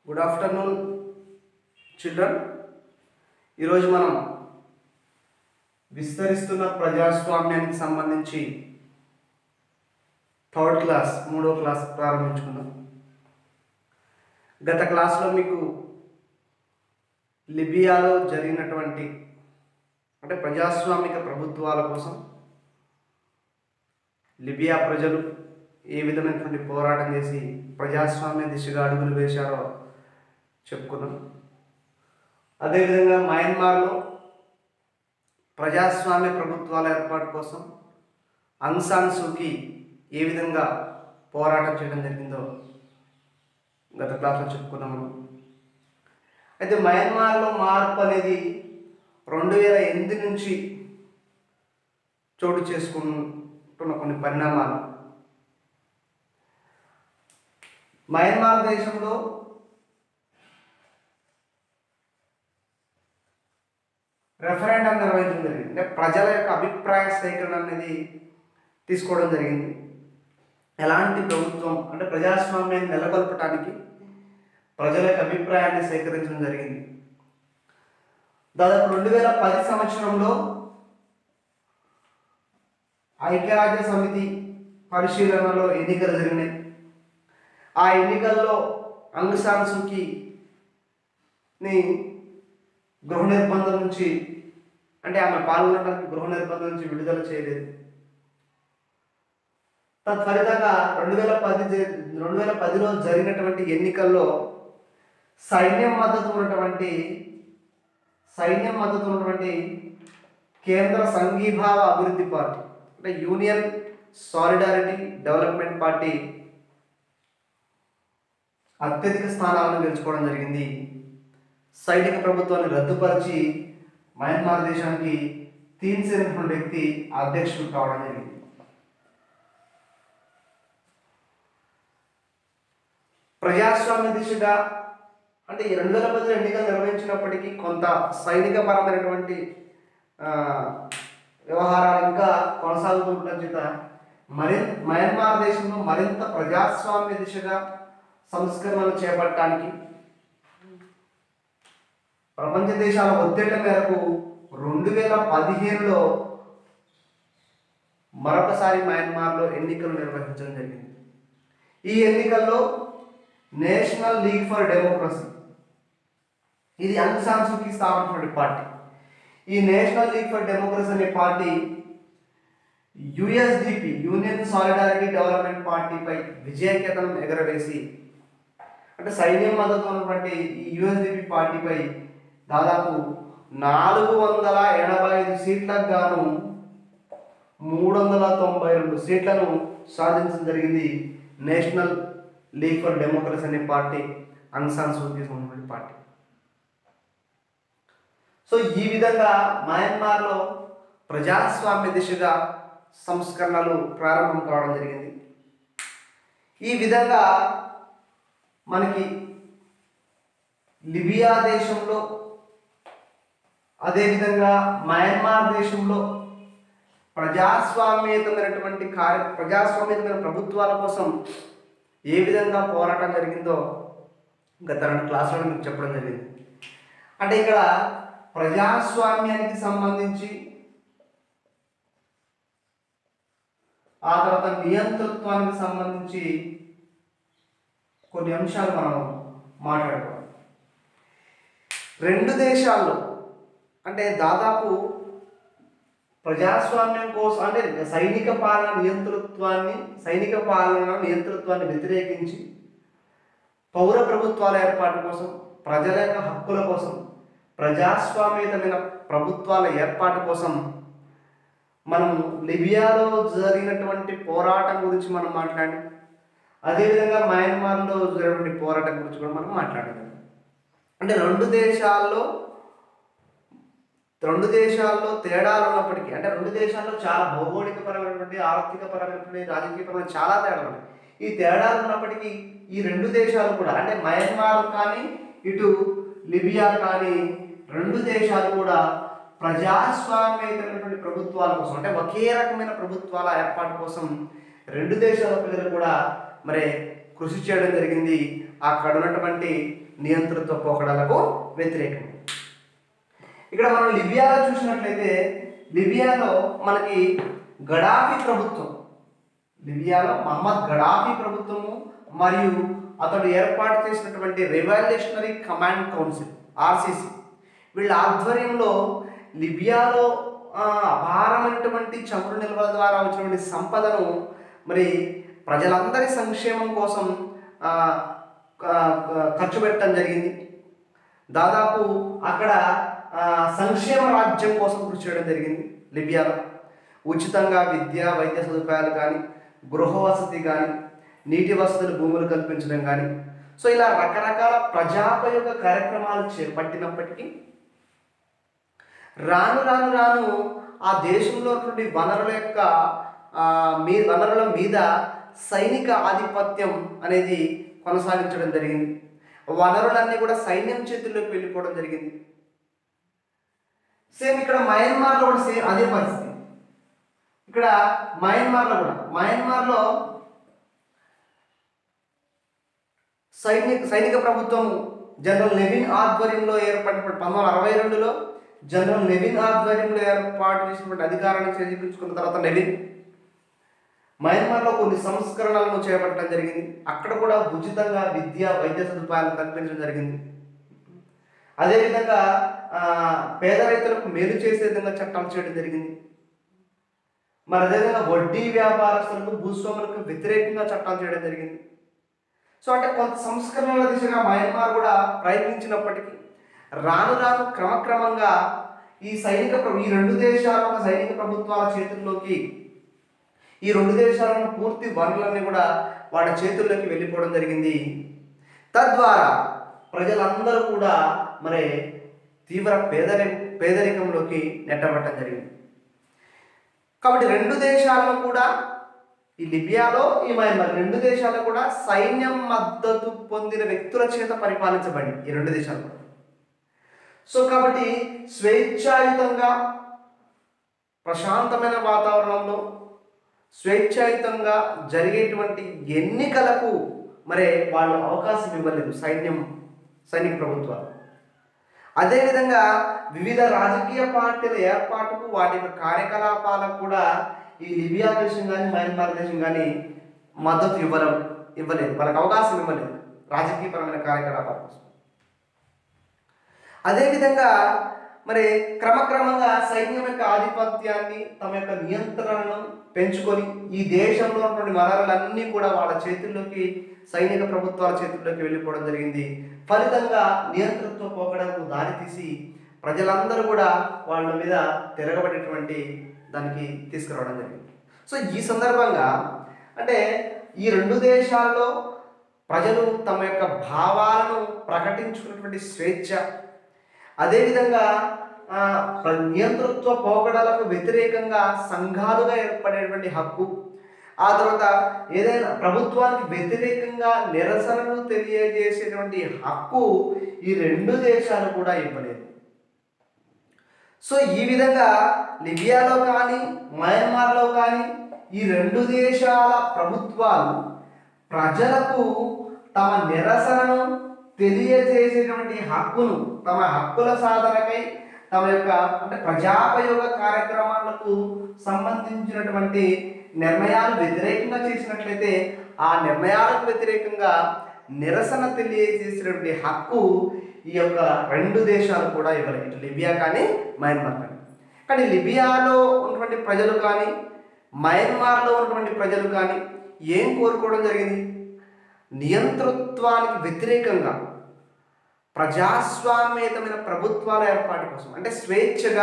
Good afternoon children. ఈరోజు మనం విస్తరిస్తున్న ప్రజాస్వామ్యానికి సంబంధించి థర్డ్ క్లాస్ మూడో క్లాస్ ప్రారంభించుకుందాం. గత క్లాస్లో మీకు లిబియాలో జరిగినటువంటి అంటే ప్రజాస్వామిక ప్రభుత్వాల కోసం లిబియా ప్రజలు ఏ విధమైనటువంటి పోరాటం చేసి ప్రజాస్వామ్య దిశగా అడుగులు వేశారో చెప్పుకున్నాం. అదేవిధంగా మయన్మార్లో ప్రజాస్వామ్య ప్రభుత్వాల ఏర్పాటు కోసం ఆంగ్ సాన్ సూకీ ఏ విధంగా పోరాటం చేయడం జరిగిందో గత క్లాస్లో చెప్పుకున్నాము. అయితే మయన్మార్లో మార్పు అనేది 2008 నుంచి చోటు చేసుకుంటున్న కొన్ని పరిణామాలు. మయన్మార్ దేశంలో రెఫరెండం నిర్వహించడం జరిగింది. అంటే ప్రజల యొక్క అభిప్రాయ సేకరణ అనేది తీసుకోవడం జరిగింది. ఎలాంటి ప్రభుత్వం అంటే ప్రజాస్వామ్యాన్ని నెలకొల్పడానికి ప్రజల యొక్క అభిప్రాయాన్ని సేకరించడం జరిగింది. దాదాపు 2010 సంవత్సరంలో ఐక్యరాజ్య సమితి పరిశీలనలో ఎన్నికలు జరిగినాయి. ఆ ఎన్నికల్లో ఆంగ్ సాన్ సూకీని గృహ నిర్బంధం నుంచి అంటే ఆమె పాల్గొనడానికి గృహ నిర్బంధం నుంచి విడుదల చేయలేదు. తత్ఫలితంగా 2010లో జరిగినటువంటి ఎన్నికల్లో సైన్యం మద్దతు ఉన్నటువంటి కేంద్ర సంఘీభావ అభివృద్ధి పార్టీ అంటే యూనియన్ సాలిడారిటీ డెవలప్మెంట్ పార్టీ అత్యధిక స్థానాలను గెలుచుకోవడం జరిగింది. సైనిక ప్రభుత్వాన్ని రద్దుపరిచి మయన్మార్ దేశానికి తీన్ సేన్ అనే వ్యక్తి అధ్యక్షుడు కావడం జరిగింది. ప్రజాస్వామ్య దిశగా అంటే 2010 ఎన్నికలు నిర్వహించినప్పటికీ కొంత సైనిక పరమైనటువంటి వ్యవహారాలు ఇంకా కొనసాగుతుండటం చేత మయన్మార్ దేశంలో మరింత ప్రజాస్వామ్య దిశగా సంస్కరణలు చేపట్టడానికి ప్రపంచ దేశాల ఒత్తిళ్ల మేరకు 2015లో మరొకసారి మయన్మార్లో ఎన్నికలు నిర్వహించడం జరిగింది. ఈ ఎన్నికల్లో నేషనల్ లీగ్ ఫర్ డెమోక్రసీ ఇది ఆంగ్ సాన్ సూకీ స్థాపించినటువంటి పార్టీ. ఈ నేషనల్ లీగ్ ఫర్ డెమోక్రసీ అనే party USDP union solidarity development పార్టీపై విజయకేతనం ఎగరవేసి అంటే సైన్యం మద్దతు ఉన్నటువంటి ఈ యుఎస్డిపి పార్టీపై దాదాపు 485 సీట్లకు గాను 392 సీట్లను సాధించడం జరిగింది. నేషనల్ లీగ్ ఫర్ డెమోక్రసీ అనే పార్టీ ఆంగ్ సాన్ సూకీ ఉన్నటువంటి పార్టీ. సో ఈ విధంగా మయన్మార్లో ప్రజాస్వామ్య దిశగా సంస్కరణలు ప్రారంభం కావడం జరిగింది. ఈ విధంగా మనకి లిబియా దేశంలో అదేవిధంగా మయన్మార్ దేశంలో ప్రజాస్వామ్యతమైన ప్రభుత్వాల కోసం ఏ విధంగా పోరాటం జరిగిందో గత 2 క్లాసులలో మీకు చెప్పడం జరిగింది. అంటే ఇక్కడ ప్రజాస్వామ్యానికి సంబంధించి ఆ తర్వాత నియంతృత్వానికి సంబంధించి కొన్ని అంశాలు మనం మాట్లాడుకోవాలి. 2 దేశాల్లో అంటే దాదాపు ప్రజాస్వామ్యం కోసం అంటే సైనిక పాలన నియంతృత్వాన్ని వ్యతిరేకించి పౌర ప్రభుత్వాల ఏర్పాటు కోసం ప్రజల యొక్క హక్కుల కోసం ప్రజాస్వామ్యతమైన ప్రభుత్వాల ఏర్పాటు కోసం మనం లిబియాలో జరిగినటువంటి పోరాటం గురించి మనం మాట్లాడాం. అదేవిధంగా మయన్మార్లో జరిగినటువంటి పోరాటం గురించి కూడా మనం మాట్లాడాం. అంటే రెండు దేశాల్లో తేడాలు ఉన్నప్పటికీ అంటే 2 దేశాల్లో చాలా భౌగోళికపరమైనటువంటి ఆర్థికపరమైనటువంటి రాజకీయపరమైన చాలా తేడాలు ఉన్నాయి. ఈ తేడాలు ఉన్నప్పటికీ ఈ 2 దేశాలు కూడా అంటే మయన్మార్ కానీ ఇటు లిబియా కానీ 2 దేశాలు కూడా ప్రజాస్వామ్యమైనటువంటి ప్రభుత్వాల కోసం అంటే ఒకే రకమైన ప్రభుత్వాల ఏర్పాటు కోసం 2 దేశాల ప్రజలు కూడా మరి కృషి చేయడం జరిగింది అక్కడ ఉన్నటువంటి నియంతృత్వ పోకడలకు వ్యతిరేకంగా. ఇక్కడ మనం లిబియాలో చూసినట్లయితే లిబియాలో మనకి గడాఫీ ప్రభుత్వం, లిబియాలో మహమ్మద్ గడాఫీ ప్రభుత్వము మరియు అతడు ఏర్పాటు చేసినటువంటి రెవల్యూషనరీ కమాండ్ కౌన్సిల్ ఆర్సిసి వీళ్ళ ఆధ్వర్యంలో లిబియాలో అపారమైనటువంటి చమురు నిల్వల ద్వారా వచ్చినటువంటి సంపదను మరి ప్రజలందరి సంక్షేమం కోసం ఖర్చు పెట్టడం జరిగింది. దాదాపు అక్కడ సంక్షేమ రాజ్యం కోసం కృషి చేయడం జరిగింది. లిబియాలో ఉచితంగా విద్య వైద్య సదుపాయాలు కానీ, గృహ వసతి కానీ, నీటి వసతులు భూములు కల్పించడం కానీ, సో ఇలా రకరకాల ప్రజాపయోగ కార్యక్రమాలు చేపట్టినప్పటికీ రాను రాను రాను ఆ దేశంలో వనరుల యొక్క వనరుల మీద సైనిక ఆధిపత్యం అనేది కొనసాగించడం జరిగింది. వనరులన్నీ కూడా సైన్యం చేతుల్లోకి వెళ్ళిపోవడం జరిగింది. సేమ్ ఇక్కడ మయన్మార్లో కూడా సేమ్ అదే పరిస్థితి. ఇక్కడ మయన్మార్లో సైనిక ప్రభుత్వం జనరల్ నెవిన్ ఆధ్వర్యంలో ఏర్పడిన 1962లో జనరల్ నెవిన్ ఆధ్వర్యంలో ఏర్పాటు చేసినటువంటి అధికారాన్ని చేజిక్కించుకున్న తర్వాత నెవిన్ మయన్మార్లో కొన్ని సంస్కరణలను చేపట్టడం జరిగింది. అక్కడ కూడా ఉచితంగా విద్య వైద్య సదుపాయాలు కల్పించడం జరిగింది. అదేవిధంగా పేద రైతులకు మేలు చేసే విధంగా చట్టాలు చేయడం జరిగింది. మరి అదేవిధంగా వడ్డీ వ్యాపారస్తులకు భూస్వాములకు వ్యతిరేకంగా చట్టాలు చేయడం జరిగింది. సో అంటే కొంత సంస్కరణల దిశగా మయన్మార్ కూడా ప్రయత్నించినప్పటికీ రాను రాను క్రమక్రమంగా ఈ రెండు దేశాల సైనిక ప్రభుత్వాల చేతుల్లోకి ఈ రెండు దేశాలను పూర్తి వనరులన్నీ కూడా వాళ్ళ చేతుల్లోకి వెళ్ళిపోవడం జరిగింది. తద్వారా ప్రజలందరూ కూడా మరి తీవ్ర పేదరికంలోకి నెట్టబట్టడం జరిగింది. కాబట్టి రెండు దేశాలను కూడా ఈ లిబియాలో ఈ మయన్మార్ రెండు దేశాలు కూడా సైన్యం మద్దతు పొందిన వ్యక్తుల చేత పరిపాలించబడి ఈ రెండు దేశాలు కూడా. సో కాబట్టి స్వేచ్ఛాయుతంగా ప్రశాంతమైన వాతావరణంలో స్వేచ్ఛాయుతంగా జరిగేటువంటి ఎన్నికలకు మరి వాళ్ళు అవకాశం ఇవ్వలేదు సైనిక ప్రభుత్వాలు. అదేవిధంగా వివిధ రాజకీయ పార్టీల ఏర్పాటుకు వాటి యొక్క కార్యకలాపాలకు కూడా ఈ లిబియా దేశం కానీ మయన్మార్ దేశం కానీ మద్దతు ఇవ్వలేదు, వాళ్ళకి అవకాశం ఇవ్వలేదు రాజకీయపరమైన కార్యకలాపాల కోసం. అదేవిధంగా మరి క్రమక్రమంగా సైన్యం యొక్క ఆధిపత్యాన్ని తమ యొక్క నియంత్రణను పెంచుకొని ఈ దేశంలో ఉన్నటువంటి వనరులన్నీ కూడా వాళ్ళ చేతుల్లోకి సైనిక ప్రభుత్వాల చేతుల్లోకి వెళ్ళిపోవడం జరిగింది. ఫలితంగా నియంతృత్వ పోకడకు దారితీసి ప్రజలందరూ కూడా వాళ్ళ మీద తిరగబడేటువంటి దానికి తీసుకురావడం జరిగింది. సో ఈ సందర్భంగా అంటే ఈ రెండు దేశాల్లో ప్రజలు తమ యొక్క భావాలను ప్రకటించుకున్నటువంటి స్వేచ్ఛ, అదేవిధంగా నియంతృత్వ పోకడలకు వ్యతిరేకంగా సంఘాలుగా ఏర్పడేటువంటి హక్కు, ఆ తర్వాత ఏదైనా ప్రభుత్వానికి వ్యతిరేకంగా నిరసనలు తెలియజేసేటువంటి హక్కు ఈ రెండు దేశాలు కూడా ఇవ్వలేదు. సో ఈ విధంగా లిబియాలో కానీ మయన్మార్లో కానీ ఈ రెండు దేశాల ప్రభుత్వాలు ప్రజలకు తమ నిరసనను తెలియజేసేటువంటి హక్కును తమ హక్కుల సాధనకై తమ యొక్క అంటే ప్రజాపయోగ కార్యక్రమాలకు సంబంధించినటువంటి నిర్ణయాలు వ్యతిరేకంగా చేసినట్లయితే ఆ నిర్ణయాలకు వ్యతిరేకంగా నిరసన తెలియజేసినటువంటి హక్కు ఈ యొక్క రెండు దేశాలు కూడా ఇవ్వలేదు, ఇటు లిబియా కానీ మయన్మార్ కానీ. కానీ లిబియాలో ఉన్నటువంటి ప్రజలు కానీ మయన్మార్లో ఉన్నటువంటి ప్రజలు కానీ ఏం కోరుకోవడం జరిగింది? నియంతృత్వానికి వ్యతిరేకంగా ప్రజాస్వామ్యతమైన ప్రభుత్వాల ఏర్పాటు కోసం, అంటే స్వేచ్ఛగా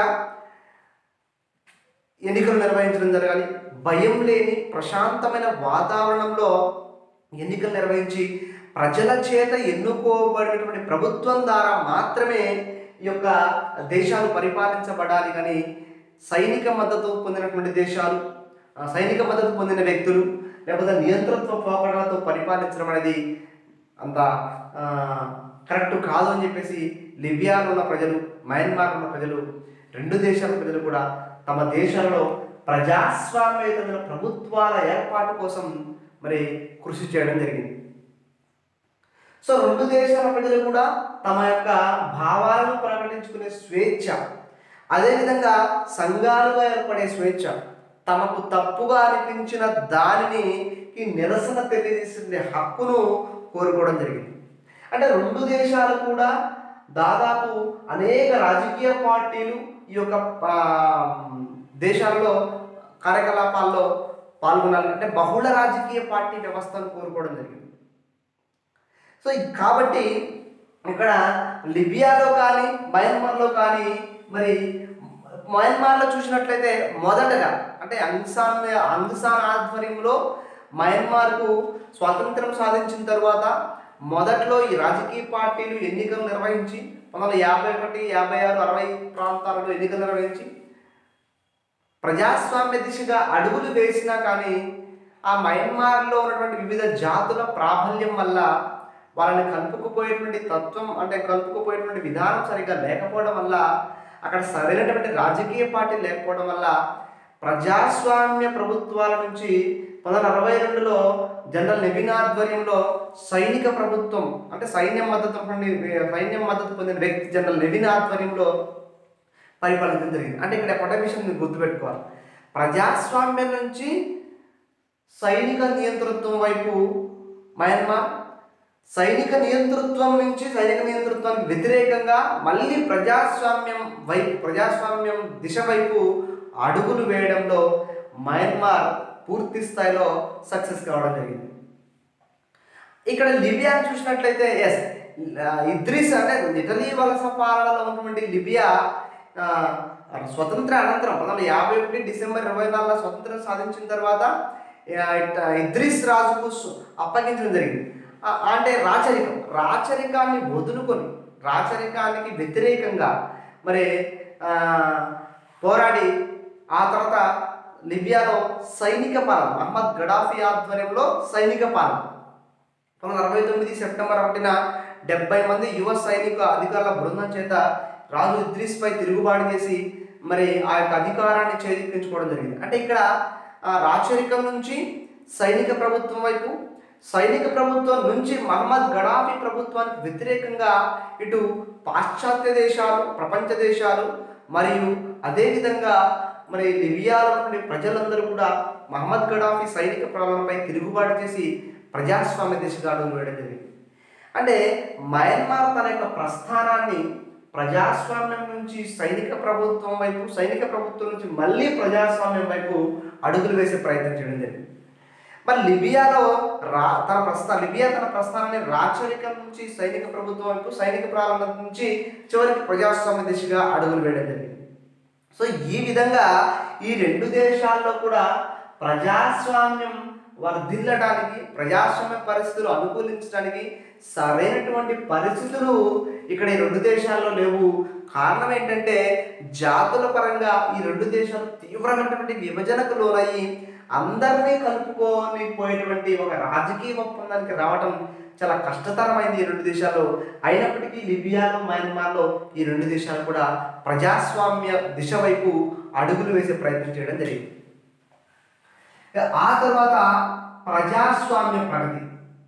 ఎన్నికలు నిర్వహించడం జరగాలి, భయం లేని ప్రశాంతమైన వాతావరణంలో ఎన్నికలు నిర్వహించి ప్రజల చేత ఎన్నుకోబడినటువంటి ప్రభుత్వం ద్వారా మాత్రమే ఈ యొక్క దేశాలు పరిపాలించబడాలి. కానీ సైనిక మద్దతు పొందినటువంటి దేశాలు, సైనిక మద్దతు పొందిన వ్యక్తులు లేకపోతే నియంతృత్వ పోకడలతో పరిపాలించడం అనేది అంత కరెక్ట్ కాదు అని చెప్పేసి లిబియాలో ఉన్న ప్రజలు, మయన్మార్లో ఉన్న ప్రజలు, రెండు దేశాల ప్రజలు కూడా తమ దేశాలలో ప్రజాస్వామ్యమైన ప్రభుత్వాల ఏర్పాటు కోసం మరి కృషి చేయడం జరిగింది. సో రెండు దేశాల ప్రజలు కూడా తమ యొక్క భావాలను ప్రకటించుకునే స్వేచ్ఛ, అదేవిధంగా సంఘాలుగా ఏర్పడే స్వేచ్ఛ, తమకు తప్పుగా అనిపించిన దానిని నిరసన తెలియజేసే హక్కును కోరుకోవడం జరిగింది. అంటే రెండు దేశాలు కూడా దాదాపు అనేక రాజకీయ పార్టీలు ఈ యొక్క దేశాల్లో కార్యకలాపాల్లో పాల్గొనాలి, అంటే బహుళ రాజకీయ పార్టీ వ్యవస్థను కోరుకోవడం జరిగింది. సో కాబట్టి ఇక్కడ లిబియాలో కానీ మయన్మార్లో కానీ, మరి మయన్మార్లో చూసినట్లయితే మొదటగా అంటే అంగ్సాన్ ఆధ్వర్యంలో మయన్మార్కు స్వాతంత్రం సాధించిన తర్వాత మొదట్లో ఈ రాజకీయ పార్టీలు ఎన్నికలు నిర్వహించి 1951, 56, 60 ప్రాంతాలలో ఎన్నికలు నిర్వహించి ప్రజాస్వామ్య దిశగా అడుగులు వేసినా కానీ ఆ మయన్మార్లో ఉన్నటువంటి వివిధ జాతుల ప్రాబల్యం వల్ల వాళ్ళని కలుపుకుపోయేటువంటి తత్వం, అంటే కలుపుకుపోయేటువంటి విధానం సరిగ్గా లేకపోవడం వల్ల, అక్కడ సరైనటువంటి రాజకీయ పార్టీ లేకపోవడం వల్ల ప్రజాస్వామ్య ప్రభుత్వాల నుంచి 1962లో జనరల్ నెవిన్ ఆధ్వర్యంలో సైనిక ప్రభుత్వం, అంటే సైన్యం మద్దతు పొందిన వ్యక్తి జనరల్ నెవిన్ ఆధ్వర్యంలో పరిపాలించడం జరిగింది. అంటే ఇక్కడ ఒక విషయం మీరు గుర్తుపెట్టుకోవాలి, ప్రజాస్వామ్యం నుంచి సైనిక నియంతృత్వం వైపు మయన్మార్, సైనిక నియంతృత్వానికి వ్యతిరేకంగా మళ్ళీ ప్రజాస్వామ్యం దిశ వైపు అడుగులు వేయడంలో మయన్మార్ పూర్తి స్థాయిలో సక్సెస్ కావడం జరిగింది. ఇక్కడ లిబియా చూసినట్లయితే ఇద్రిస్, అంటే ఇటలీ వలస పాలనలో ఉన్నటువంటి లిబియా స్వతంత్ర అనంతరం 1951 డిసెంబర్ 24 స్వతంత్రం సాధించిన తర్వాత ఇద్రిస్ రాజుకు అప్పగించడం జరిగింది. అంటే రాచరికాన్ని వదులుకొని రాచరికానికి వ్యతిరేకంగా మరి పోరాడి ఆ తర్వాత లిబియాలో సైనిక పాలన, మహమ్మద్ గడాఫీ ఆధ్వర్యంలో సైనిక పాలన 1969 సెప్టెంబర్ 1న 70 మంది యువ సైనిక అధికారుల బృందం చేత రాజు ఇద్రిస్ పై తిరుగుబాటు చేసి మరి ఆ యొక్క అధికారాన్ని చేజిక్కించుకోవడం జరిగింది. అంటే ఇక్కడ రాచరికం నుంచి సైనిక ప్రభుత్వం వైపు, సైనిక ప్రభుత్వం నుంచి మహమ్మద్ గడాఫీ ప్రభుత్వానికి వ్యతిరేకంగా ఇటు పాశ్చాత్య దేశాలు, ప్రపంచ దేశాలు మరియు అదేవిధంగా మరి లిబియాలో ప్రజలందరూ కూడా మహమ్మద్ గడాఫీ సైనిక పాలనపై తిరుగుబాటు చేసి ప్రజాస్వామ్య దిశగా అడుగులు వేయడం జరిగింది. అంటే మయన్మార్ తన యొక్క ప్రస్థానాన్ని ప్రజాస్వామ్యం నుంచి సైనిక ప్రభుత్వం వైపు, సైనిక ప్రభుత్వం నుంచి మళ్ళీ ప్రజాస్వామ్యం వైపు అడుగులు వేసే ప్రయత్నం చేయడం జరిగింది. మరి లిబియాలో తన ప్రస్థానాన్ని రాచరికం నుంచి సైనిక ప్రభుత్వం వైపు, సైనిక పాలన నుంచి చివరికి ప్రజాస్వామ్య దిశగా అడుగులు వేయడం జరిగింది. సో ఈ విధంగా ఈ రెండు దేశాల్లో కూడా ప్రజాస్వామ్యం వర్ధిల్లడానికి, ప్రజాస్వామ్య పరిస్థితులు అనుకూలించడానికి సరైనటువంటి పరిస్థితులు ఇక్కడ ఈ రెండు దేశాల్లో లేవు. కారణం ఏంటంటే జాతుల పరంగా ఈ రెండు దేశాలు తీవ్రమైనటువంటి విభజనకు లోనయ్యి అందరినీ కలుపుకొని పోయేటువంటి ఒక రాజకీయ ఒప్పందానికి రావడం చాలా కష్టతరమైంది ఈ రెండు దేశాల్లో. అయినప్పటికీ లిబియాలో, మయన్మార్లో ఈ రెండు దేశాలు కూడా ప్రజాస్వామ్య దిశ వైపు అడుగులు వేసే ప్రయత్నం చేయడం జరిగింది. ఆ తర్వాత ప్రజాస్వామ్య ప్రగతి.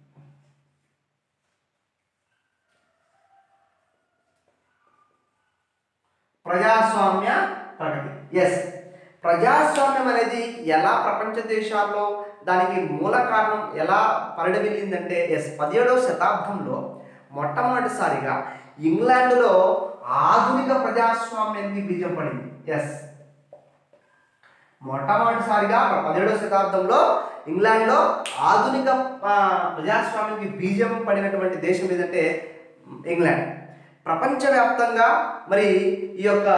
ప్రజాస్వామ్యం అనేది ఎలా ప్రపంచ దేశాల్లో దానికి మూల కారణం ఎలా పరిడవిల్లిందంటే 17వ శతాబ్దంలో మొట్టమొదటిసారిగా ఇంగ్లాండ్లో ఆధునిక ప్రజాస్వామ్యానికి బీజం పడింది. మొట్టమొదటిసారిగా 17వ శతాబ్దంలో ఇంగ్లాండ్లో ఆధునిక ప్రజాస్వామ్యానికి బీజం పడినటువంటి దేశం ఏదంటే ఇంగ్లాండ్. ప్రపంచవ్యాప్తంగా మరి ఈ యొక్క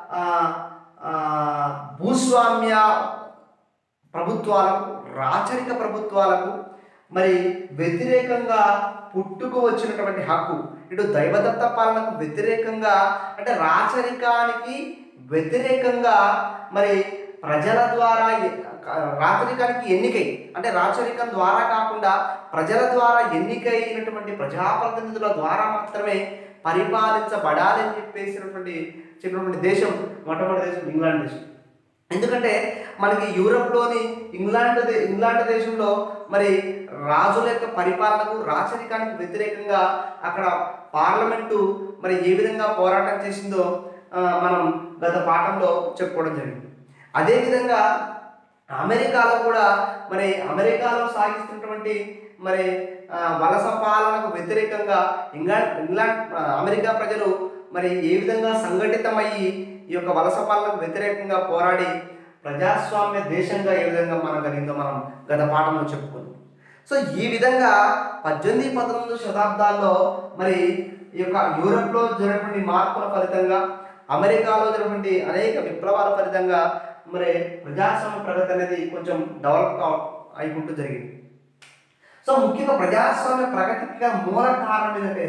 భూస్వామ్య ప్రభుత్వాలకు, రాచరిక ప్రభుత్వాలకు మరి వ్యతిరేకంగా పుట్టుకు వచ్చినటువంటి హక్కు, ఇటు దైవదత్త పాలనకు వ్యతిరేకంగా, అంటే రాచరికానికి వ్యతిరేకంగా మరి ప్రజల ద్వారా రాచరికానికి ఎన్నికై, అంటే రాచరికం ద్వారా కాకుండా ప్రజల ద్వారా ఎన్నికైనటువంటి ప్రజాప్రతినిధుల ద్వారా మాత్రమే పరిపాలించబడాలని చెప్పినటువంటి దేశం మొట్టమొదటి దేశం ఇంగ్లాండ్ దేశం. ఎందుకంటే మనకి యూరప్లోని ఇంగ్లాండ్ దేశంలో మరి రాజుల యొక్క పరిపాలనకు రాచరికానికి వ్యతిరేకంగా అక్కడ పార్లమెంటు మరి ఏ విధంగా పోరాటం చేసిందో మనం గత పాఠంలో చెప్పుకోవడం జరిగింది. అదేవిధంగా అమెరికాలో కూడా మరి అమెరికాలో సాగిస్తున్నటువంటి మరి వలస పాలనకు వ్యతిరేకంగా అమెరికా ప్రజలు మరి ఏ విధంగా సంఘటితమయ్యి ఈ యొక్క వలస పాలనకు వ్యతిరేకంగా పోరాడి ప్రజాస్వామ్య దేశంగా ఏ విధంగా మనం కలిగిందో మనం గత పాఠంలో చెప్పుకున్నాం. సో ఈ విధంగా 18, 19 శతాబ్దాల్లో మరి ఈ యొక్క యూరప్లో జరిగినటువంటి మార్పుల ఫలితంగా అమెరికాలో జరిగినటువంటి అనేక విప్లవాల ఫలితంగా మరి ప్రజాస్వామ్య ప్రగతి అనేది కొంచెం డెవలప్ అయిపోతూ జరిగింది. సో ముఖ్యంగా ప్రజాస్వామ్య ప్రగతికి మూల కారణం ఏంటంటే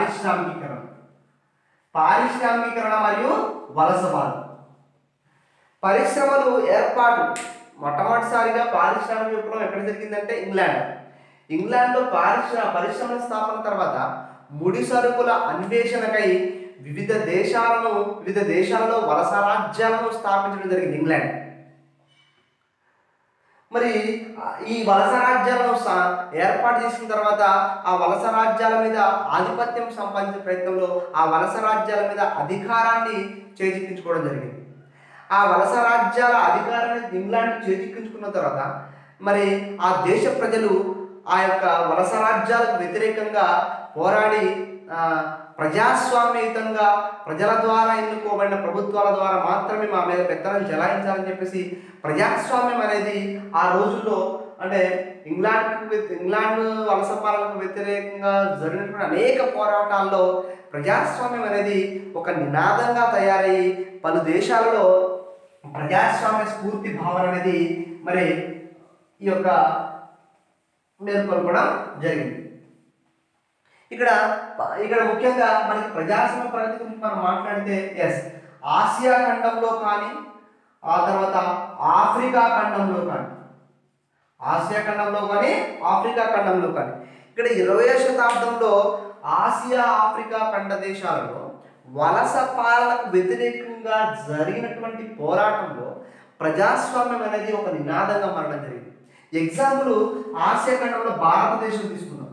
పారిశ్రామికీకరణ మరియు వలసవాదం. పరిశ్రమలు ఏర్పాటు మొట్టమొదటిసారిగా పారిశ్రామిక విప్లవం ఎక్కడ జరిగిందంటే ఇంగ్లాండ్లో పరిశ్రమల స్థాపన తర్వాత ముడి సరుకుల అన్వేషణకై వివిధ దేశాలలో వలస రాజ్యాలను స్థాపించడం జరిగింది ఇంగ్లాండ్. మరి ఈ వలస రాజ్యాలను ఏర్పాటు చేసిన తర్వాత ఆ వలస రాజ్యాల మీద ఆధిపత్యం సంపాదించే ప్రయత్నంలో ఆ వలస రాజ్యాల మీద అధికారాన్ని చేజిక్కించుకోవడం జరిగింది. ఆ వలస రాజ్యాల అధికారాన్ని ఇంగ్లాండ్ చేజిక్కించుకున్న తర్వాత మరి ఆ దేశ ప్రజలు ఆ యొక్క వలస రాజ్యాలకు వ్యతిరేకంగా పోరాడి ప్రజాస్వామ్యయుతంగా ప్రజల ద్వారా ఎన్నుకోబడిన ప్రభుత్వాల ద్వారా మాత్రమే మా మీద పెత్తనం చెలాయించాలని చెప్పేసి ప్రజాస్వామ్యం అనేది ఆ రోజుల్లో అంటే ఇంగ్లాండ్ వలస పాలనకు వ్యతిరేకంగా జరిగినటువంటి అనేక పోరాటాల్లో ప్రజాస్వామ్యం అనేది ఒక నినాదంగా తయారయ్యి పలు దేశాలలో ప్రజాస్వామ్య స్ఫూర్తి భావన అనేది మరి ఈ యొక్క మేల్కొల్పడం జరిగింది. ఇక్కడ ముఖ్యంగా మనకి ప్రజాస్వామ్య ప్రగతి గురించి మనం మాట్లాడితే ఆసియా ఖండంలో కానీ ఆ తర్వాత ఆఫ్రికా ఖండంలో కానీ ఆఫ్రికా ఖండంలో కానీ ఇక్కడ 20వ శతాబ్దంలో ఆసియా ఆఫ్రికా ఖండ దేశాలలో వలస పాలనకు వ్యతిరేకంగా జరిగినటువంటి పోరాటంలో ప్రజాస్వామ్యం అనేది ఒక నినాదంగా మారడం జరిగింది. ఎగ్జాంపుల్ ఆసియా ఖండంలో భారతదేశం తీసుకున్నాం.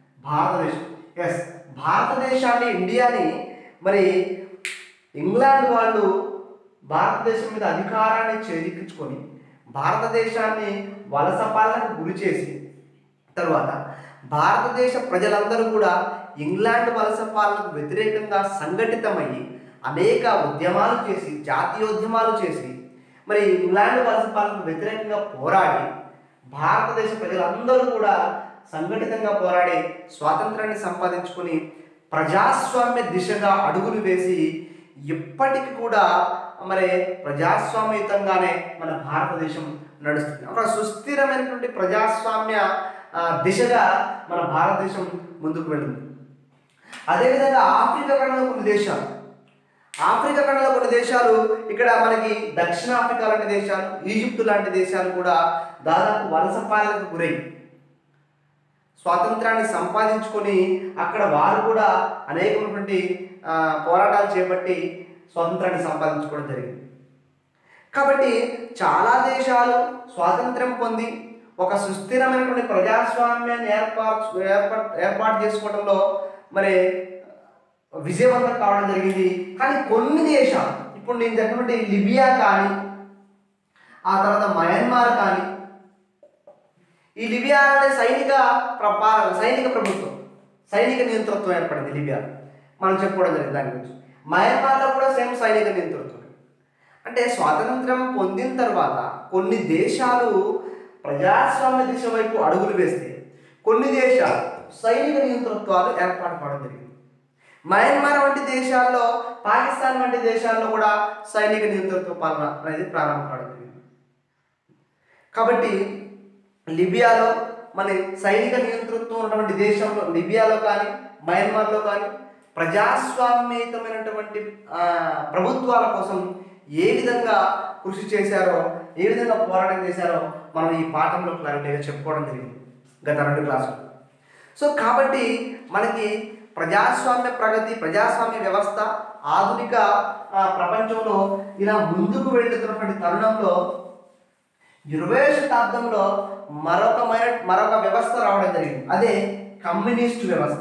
భారతదేశాన్ని ఇండియాని మరి ఇంగ్లాండ్ వాళ్ళు భారతదేశం మీద అధికారాన్ని చేజిక్కించుకొని భారతదేశాన్ని వలస పాలనకు గురి చేసి తర్వాత భారతదేశ ప్రజలందరూ కూడా ఇంగ్లాండ్ వలస పాలనకు వ్యతిరేకంగా సంఘటితమయ్యి అనేక ఉద్యమాలు చేసి జాతీయోద్యమాలు చేసి మరి ఇంగ్లాండ్ వలస పాలనకు వ్యతిరేకంగా పోరాడి భారతదేశ ప్రజలందరూ కూడా సంఘటితంగా పోరాడి స్వాతంత్రాన్ని సంపాదించుకొని ప్రజాస్వామ్య దిశగా అడుగులు వేసి ఇప్పటికి కూడా మరి ప్రజాస్వామ్యయుతంగానే మన భారతదేశం నడుస్తుంది. ఒక సుస్థిరమైనటువంటి ప్రజాస్వామ్య దిశగా మన భారతదేశం ముందుకు వెళ్ళింది. అదేవిధంగా ఆఫ్రికా ఖండంలో కొన్ని దేశాలు ఇక్కడ మనకి దక్షిణాఫ్రికా లాంటి దేశాలు, ఈజిప్ట్ లాంటి దేశాలు కూడా దాదాపు వలస పాలనకు గురై స్వాతంత్రాన్ని సంపాదించుకొని అక్కడ వారు కూడా అనేకమైనటువంటి పోరాటాలు చేపట్టి స్వాతంత్రాన్ని సంపాదించుకోవడం జరిగింది. కాబట్టి చాలా దేశాలు స్వాతంత్రం పొంది ఒక సుస్థిరమైనటువంటి ప్రజాస్వామ్యాన్ని ఏర్పాటు చేసుకోవడంలో మరి విజయవంతం కావడం జరిగింది. కానీ కొన్ని దేశాలు ఇప్పుడు నేను చెప్పినటువంటి లిబియా కానీ ఆ తర్వాత మయన్మార్ కానీ ఈ లిబియా అనే సైనిక ప్రభుత్వం సైనిక నియంతృత్వం ఏర్పడింది. లిబియా మనం చెప్పుకోవడం జరిగింది. దాని గురించి మయన్మార్లో కూడా సేమ్ సైనిక నియంతృత్వం. అంటే స్వాతంత్రం పొందిన తర్వాత కొన్ని దేశాలు ప్రజాస్వామ్య దిశ వైపు అడుగులు వేస్తే కొన్ని దేశాలు సైనిక నియంతృత్వాలు ఏర్పాటు కావడం జరిగింది. మయన్మార్ వంటి దేశాల్లో, పాకిస్తాన్ వంటి దేశాల్లో కూడా సైనిక నియంతృత్వ పాలన అనేది ప్రారంభం కావడం జరిగింది. కాబట్టి లిబియాలో మన సైనిక నియంతృత్వం ఉన్నటువంటి దేశంలో లిబియాలో కానీ మయన్మార్లో కానీ ప్రజాస్వామ్యయుతమైనటువంటి ప్రభుత్వాల కోసం ఏ విధంగా కృషి చేశారో, ఏ విధంగా పోరాటం చేశారో మనం ఈ పాఠంలో క్లారిటీగా చెప్పుకోవడం జరిగింది గత 2 క్లాసులు. సో కాబట్టి మనకి ప్రజాస్వామ్య ప్రగతి, ప్రజాస్వామ్య వ్యవస్థ ఆధునిక ప్రపంచంలో ఇలా ముందుకు వెళ్తున్నటువంటి తరుణంలో 20వ శతాబ్దంలో మరొక వ్యవస్థ రావడం జరిగింది. అదే కమ్యూనిస్ట్ వ్యవస్థ.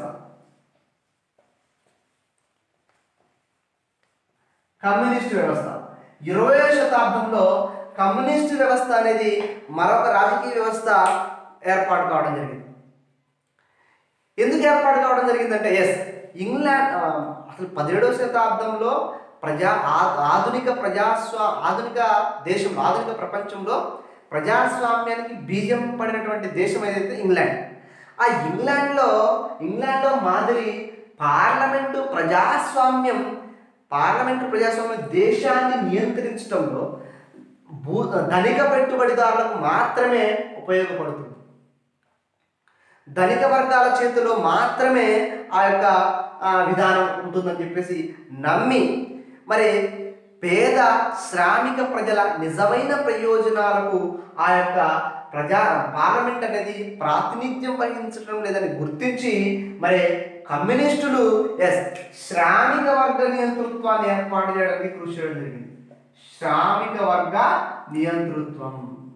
కమ్యూనిస్ట్ వ్యవస్థ 20వ శతాబ్దంలో కమ్యూనిస్ట్ వ్యవస్థ అనేది మరొక రాజకీయ వ్యవస్థ ఏర్పాటు కావడం జరిగింది. ఎందుకు ఏర్పాటు కావడం జరిగిందంటే ఇంగ్లాండ్ అసలు 17వ శతాబ్దంలో ఆధునిక దేశంలో, ఆధునిక ప్రపంచంలో ప్రజాస్వామ్యానికి బీజం పడినటువంటి దేశం ఏదైతే ఇంగ్లాండ్. ఆ ఇంగ్లాండ్లో మాదిరి పార్లమెంటు ప్రజాస్వామ్యం దేశాన్ని నియంత్రించడంలో ధనిక పెట్టుబడిదారులకు మాత్రమే ఉపయోగపడుతుంది. ధనిక వర్గాల చేతిలో మాత్రమే ఆ యొక్క విధానం ఉంటుందని చెప్పేసి నమ్మి మరి పేద శ్రామిక ప్రజల నిజమైన ప్రయోజనాలకు ఆ యొక్క పార్లమెంట్ అనేది ప్రాతినిధ్యం వహించడం లేదని గుర్తించి మరి కమ్యూనిస్టులు శ్రామిక వర్గ నియంతృత్వాన్ని ఏర్పాటు చేయడానికి కృషి చేయడం జరిగింది. శ్రామిక వర్గ నియంతృత్వం.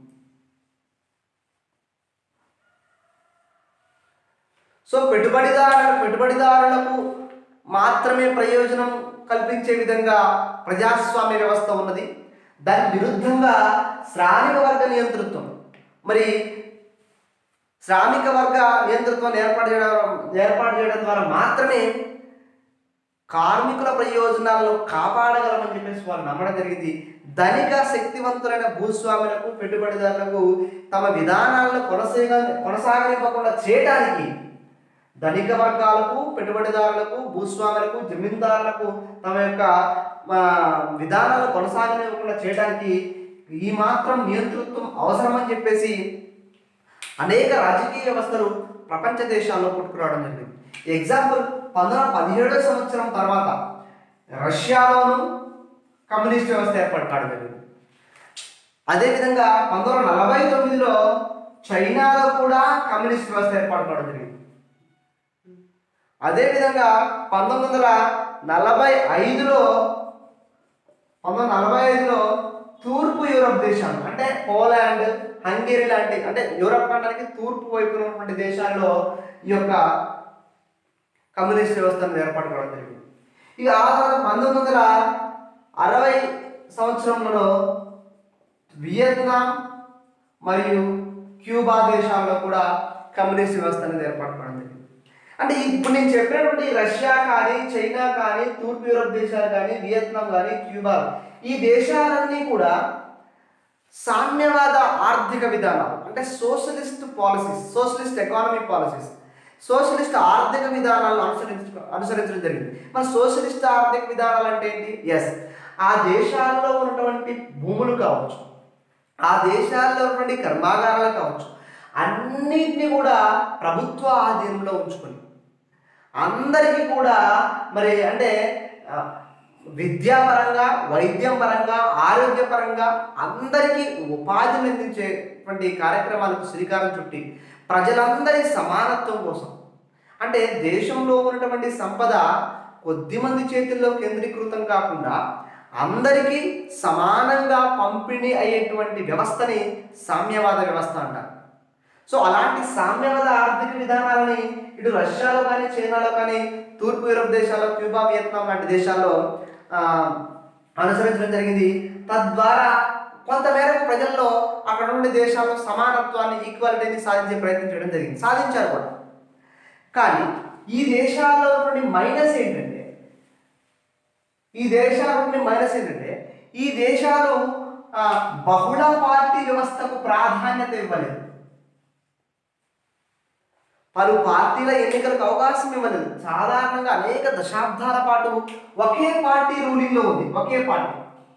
సో పెట్టుబడిదారులకు మాత్రమే ప్రయోజనం కల్పించే విధంగా ప్రజాస్వామ్య వ్యవస్థ ఉన్నది. దాని విరుద్ధంగా శ్రామిక వర్గ నియంతృత్వం, మరి శ్రామిక వర్గ నియంతృత్వాన్ని ఏర్పాటు చేయడం ద్వారా మాత్రమే కార్మికుల ప్రయోజనాలను కాపాడగలమని చెప్పేసి వాళ్ళు నమ్మడం జరిగింది. ధనిక శక్తివంతులైన భూస్వాములకు, పెట్టుబడిదారులకు తమ విధానాలను కొనసాగనివ్వకుండా చేయడానికి, ధనిక వర్గాలకు, పెట్టుబడిదారులకు, భూస్వాములకు, జమీందారులకు తమ యొక్క విధానాలను కొనసాగనివ్వకుండా చేయడానికి ఈ మాత్రం నియంతృత్వం అవసరమని చెప్పేసి అనేక రాజకీయ వ్యవస్థలు ప్రపంచ దేశాల్లో పుట్టుకురావడం జరిగింది. ఎగ్జాంపుల్ 1917వ సంవత్సరం తర్వాత రష్యాలోను కమ్యూనిస్ట్ వ్యవస్థ ఏర్పాటు కావడం జరిగింది. అదేవిధంగా 1949లో చైనాలో కూడా కమ్యూనిస్ట్ వ్యవస్థ ఏర్పాటు కావడం జరిగింది. అదేవిధంగా 1945లో తూర్పు యూరప్ దేశాలు అంటే పోలాండ్, హంగేరీ లాంటి అంటే యూరప్ ఖండానికి తూర్పు వైపు ఉన్నటువంటి దేశాల్లో ఈ యొక్క కమ్యూనిస్ట్ వ్యవస్థను ఏర్పాటు కావడం జరిగింది. ఇక ఆ తర్వాత 1960 సంవత్సరంలో వియత్నాం మరియు క్యూబా దేశాల్లో కూడా కమ్యూనిస్ట్ వ్యవస్థ అనేది ఏర్పాటు కావడం జరిగింది. అంటే ఇప్పుడు నేను చెప్పినటువంటి రష్యా కానీ, చైనా కానీ, తూర్పు యూరప్ దేశాలు కానీ, వియత్నాం కానీ, క్యూబా, ఈ దేశాలన్నీ కూడా సామ్యవాద ఆర్థిక విధానాలు అంటే socialist policies, socialist economy policies, socialist ఆర్థిక విధానాలను అనుసరించడం జరిగింది. మరి సోషలిస్ట్ ఆర్థిక విధానాలు అంటే ఏంటి? ఆ దేశాల్లో ఉన్నటువంటి భూములు కావచ్చు, ఆ దేశాల్లో ఉన్నటువంటి కర్మాగారాలు కావచ్చు, అన్నిటినీ కూడా ప్రభుత్వ ఆధీనంలో ఉంచుకొని అందరికీ కూడా మరి అంటే విద్యాపరంగా, వైద్యం పరంగా, ఆరోగ్యపరంగా అందరికీ ఉపాధిని అందించేటువంటి కార్యక్రమాలకు శ్రీకారం చుట్టి ప్రజలందరి సమానత్వం కోసం అంటే దేశంలో ఉన్నటువంటి సంపద కొద్దిమంది చేతుల్లో కేంద్రీకృతం కాకుండా అందరికీ సమానంగా పంపిణీ అయ్యేటువంటి వ్యవస్థని సామ్యవాద వ్యవస్థ అంటారు. సో అలాంటి సామ్యవాద ఆర్థిక విధానాలని ఇటు రష్యాలో కానీ, చైనాలో కానీ, తూర్పు యూరప్ దేశాల్లో, క్యూబా, వియత్నాం లాంటి దేశాల్లో అనుసరించడం జరిగింది. తద్వారా కొంతమేరకు ప్రజల్లో అక్కడ నుండి దేశాల్లో సమానత్వాన్ని, ఈక్వాలిటీని సాధించే ప్రయత్నం చేయడం జరిగింది. సాధించారు కూడా. కానీ ఈ దేశాల్లో ఉన్నటువంటి మైనస్ ఏంటంటే ఈ దేశాలు బహుళ పార్టీ వ్యవస్థకు ప్రాధాన్యత ఇవ్వలేదు. పలు పార్టీల ఎన్నికలకు అవకాశం ఇవ్వలేదు. సాధారణంగా అనేక దశాబ్దాల పాటు ఒకే పార్టీ రూలింగ్లో ఉంది. ఒకే పార్టీ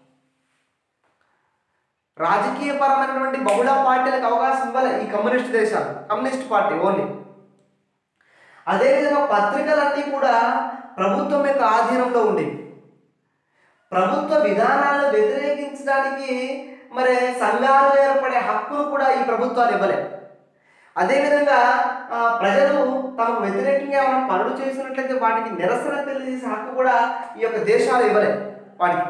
రాజకీయ పరమైనటువంటి బహుళ పార్టీలకు అవకాశం ఇవ్వలేదు ఈ కమ్యూనిస్ట్ దేశాలు, కమ్యూనిస్ట్ పార్టీ ఓన్లీ. అదేవిధంగా పత్రికలన్నీ కూడా ప్రభుత్వం యొక్క ఆధీనంలో ఉండేవి. ప్రభుత్వ విధానాలను వ్యతిరేకించడానికి మరి సంఘాలు ఏర్పడే హక్కును కూడా ఈ ప్రభుత్వాలు ఇవ్వలేదు. అదేవిధంగా ప్రజలు తమకు వ్యతిరేకంగా ఏమైనా పనులు చేసినట్లయితే వాటికి నిరసన తెలియజేసే హక్కు కూడా ఈ యొక్క దేశాలు ఇవ్వలేదు వాటికి.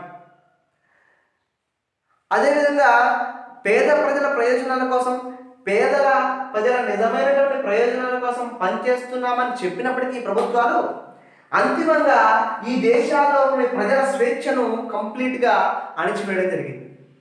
అదేవిధంగా పేద ప్రజల ప్రయోజనాల కోసం, పేదల ప్రజల నిజమైనటువంటి ప్రయోజనాల కోసం పనిచేస్తున్నామని చెప్పినప్పటికీ ప్రభుత్వాలు అంతిమంగా ఈ దేశాల్లో ఉన్న ప్రజల స్వేచ్ఛను కంప్లీట్గా అణిచివేయడం జరిగింది.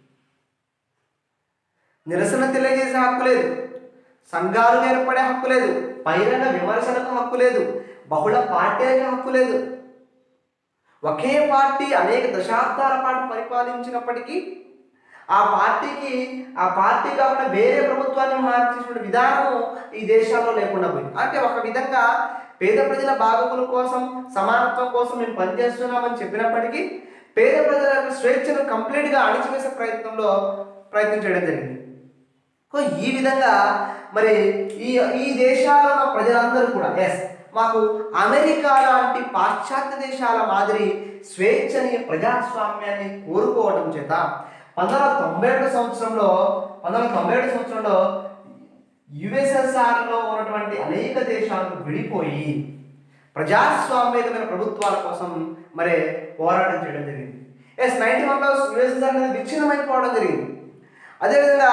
నిరసన తెలియజేసే హక్కు లేదు, సంఘాలు ఏర్పడే హక్కు లేదు, బహిరంగ విమర్శలకు హక్కు లేదు, బహుళ పార్టీలకు హక్కు లేదు. ఒకే పార్టీ అనేక దశాబ్దాల పాటు పరిపాలించినప్పటికీ ఆ పార్టీ కాకుండా వేరే ప్రభుత్వాన్ని మార్చేసిన విధానం ఈ దేశాల్లో లేకుండా పోయింది. అంటే ఒక విధంగా పేద ప్రజల బాగోగుల కోసం, సమానత్వం కోసం మేము పనిచేస్తున్నామని చెప్పినప్పటికీ పేద ప్రజల యొక్క స్వేచ్ఛను కంప్లీట్గా అణిచివేసే ప్రయత్నం చేయడం జరిగింది. ఈ విధంగా మరి ఈ దేశాల ప్రజలందరూ కూడా మాకు అమెరికా లాంటి పాశ్చాత్య దేశాల మాదిరి స్వేచ్ఛని, ప్రజాస్వామ్యాన్ని కోరుకోవడం చేత 1997 సంవత్సరంలో యుఎస్ఎస్ఆర్లో ఉన్నటువంటి అనేక దేశాలు విడిపోయి ప్రజాస్వామ్యమైన ప్రభుత్వాల కోసం మరి పోరాటం చేయడం జరిగింది. 91లో యుఎస్ఎస్ఆర్ అనేది విచ్ఛిన్నమైపోవడం జరిగింది. అదేవిధంగా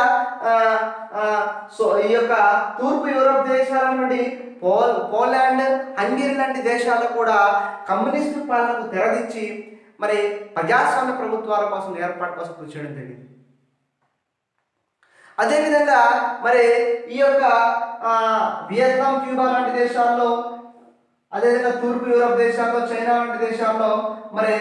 ఈ యొక్క తూర్పు యూరోప్ దేశాల నుండి పోలాండ్, హంగరీ లాంటి దేశాలు కూడా కమ్యూనిస్టు పాలనకు తెరదించి మరి ప్రజాస్వామ్య ప్రభుత్వాల కోసం ఏర్పాటు కోసం కృషి చేయడం జరిగింది. అదేవిధంగా మరి ఈ యొక్క వియత్నాం, క్యూబా లాంటి దేశాల్లో, అదేవిధంగా తూర్పు యూరోప్ దేశాల్లో, చైనా లాంటి దేశాల్లో మరి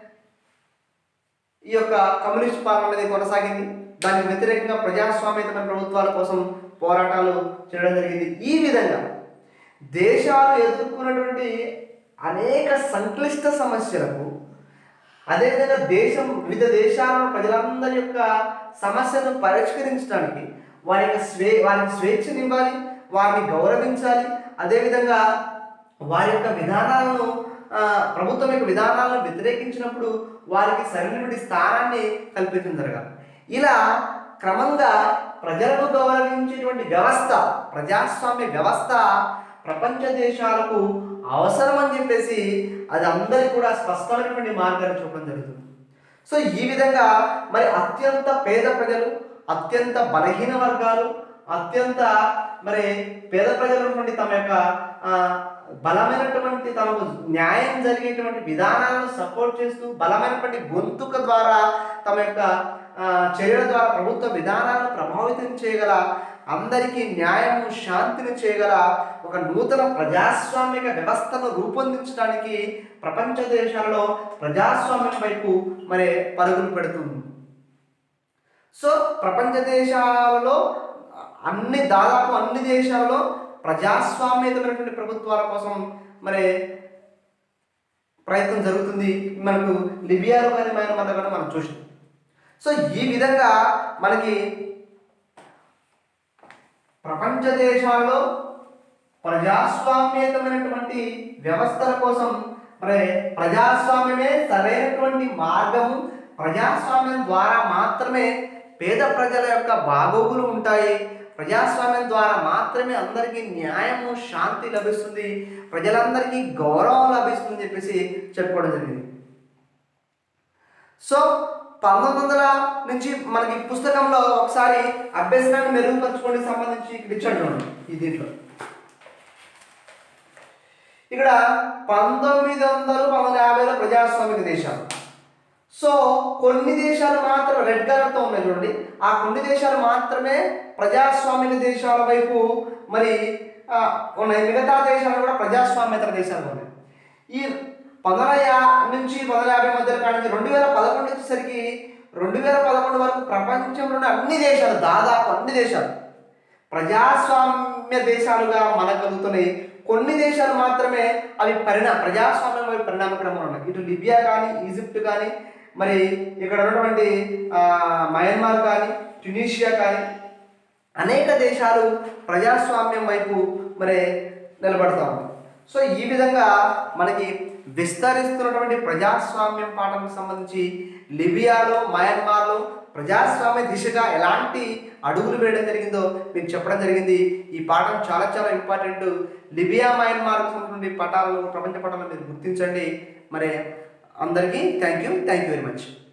ఈ యొక్క కమ్యూనిస్ట్ పాలన అనేది కొనసాగింది. దానికి వ్యతిరేకంగా ప్రజాస్వామ్యమైన ప్రభుత్వాల కోసం పోరాటాలు చేయడం జరిగింది. ఈ విధంగా దేశాలు ఎదుర్కొన్నటువంటి అనేక సంక్లిష్ట సమస్యలకు, అదేవిధంగా వివిధ దేశాల ప్రజలందరి యొక్క సమస్యను పరిష్కరించడానికి వారికి స్వేచ్ఛనివ్వాలి, వారిని గౌరవించాలి. అదేవిధంగా వారి యొక్క విధానాలను, ప్రభుత్వం యొక్క విధానాలను వ్యతిరేకించినప్పుడు వారికి సరైనటువంటి స్థానాన్ని కల్పించడం జరగాలి. ఇలా క్రమంగా ప్రజలను గౌరవించేటువంటి వ్యవస్థ, ప్రజాస్వామ్య వ్యవస్థ ప్రపంచ దేశాలకు అవసరం అని చెప్పేసి అది అందరికీ కూడా స్పష్టమైనటువంటి మార్గాన్ని చూపడం జరుగుతుంది. సో ఈ విధంగా మరి అత్యంత పేద ప్రజలు, అత్యంత బలహీన వర్గాలు, అత్యంత మరి పేద ప్రజలు తమ యొక్క బలమైనటువంటి, తమకు న్యాయం జరిగేటువంటి విధానాలను సపోర్ట్ చేస్తూ బలమైనటువంటి గొంతుక ద్వారా తమ యొక్క చర్యల ద్వారా ప్రభుత్వ విధానాలను ప్రభావితం చేయగల, అందరికీ న్యాయము, శాంతిని చేయగల ఒక నూతన ప్రజాస్వామిక వ్యవస్థను రూపొందించడానికి ప్రపంచ దేశాలలో ప్రజాస్వామ్యం వైపు మరి పరుగులు పెడుతుంది. సో ప్రపంచ దేశాలలో దాదాపు అన్ని దేశాలలో ప్రజాస్వామ్యమైనటువంటి ప్రభుత్వాల కోసం మరి ప్రయత్నం జరుగుతుంది. మనకు లిబియాలో కానీ మయన్మార్లో కానీ మనం చూసాం. సో ఈ విధంగా మనకి ప్రపంచ దేశాల్లో ప్రజాస్వామ్యమైనటువంటి వ్యవస్థల కోసం మరి ప్రజాస్వామ్యమే సరైనటువంటి మార్గము, ప్రజాస్వామ్యం ద్వారా మాత్రమే పేద ప్రజల యొక్క బాగోగులు ఉంటాయి, ప్రజాస్వామ్యం ద్వారా మాత్రమే అందరికీ న్యాయము, శాంతి లభిస్తుంది, ప్రజలందరికీ గౌరవం లభిస్తుంది చెప్పేసి చెప్పుకోవడం జరిగింది. సో 1900 నుంచి మనకి పుస్తకంలో ఒకసారి అభ్యసనాన్ని మెరుగుపరచుకోవడానికి సంబంధించి ఇచ్చాడు చూడండి. ఈ దీంట్లో ఇక్కడ 1900-1950లో ప్రజాస్వామిక దేశాలు. సో కొన్ని దేశాలు మాత్రం రెడ్ కలర్తో ఉన్నాయి చూడండి. ఆ కొన్ని దేశాలు మాత్రమే ప్రజాస్వామిక దేశాల వైపు మరి ఉన్నాయి. మిగతా దేశాలు కూడా ప్రజాస్వామ్యేతర దేశాలు ఉన్నాయి. ఈ 1950 నుంచి 1950 మధ్యలో కాడి నుంచి 2011 వచ్చేసరికి 2011 వరకు ప్రపంచంలోని అన్ని దేశాలు, దాదాపు అన్ని దేశాలు ప్రజాస్వామ్య దేశాలుగా మనగలుగుతున్నాయి. కొన్ని దేశాలు మాత్రమే అవి ప్రజాస్వామ్యం వైపు పరిణామక్రమంలో ఉన్నాయి. ఇటు లిబియా కానీ, ఈజిప్ట్ కానీ, మరి ఇక్కడ ఉన్నటువంటి మయన్మార్ కానీ, ట్యునీషియా కానీ అనేక దేశాలు ప్రజాస్వామ్యం వైపు మరి నిలబడతా ఉన్నాయి. సో ఈ విధంగా మనకి విస్తరిస్తున్నటువంటి ప్రజాస్వామ్యం పాఠంకు సంబంధించి లిబియాలో, మయన్మార్లో, ప్రజాస్వామ్య దిశగా ఎలాంటి అడుగులు వేయడం జరిగిందో మీకు చెప్పడం జరిగింది. ఈ పాఠం చాలా చాలా ఇంపార్టెంట్. లిబియా మయన్మార్కు సంబంధించిన పటాలను, ప్రపంచ పటాలను మీరు గుర్తించండి. మరి అందరికీ థ్యాంక్ యూ వెరీ మచ్.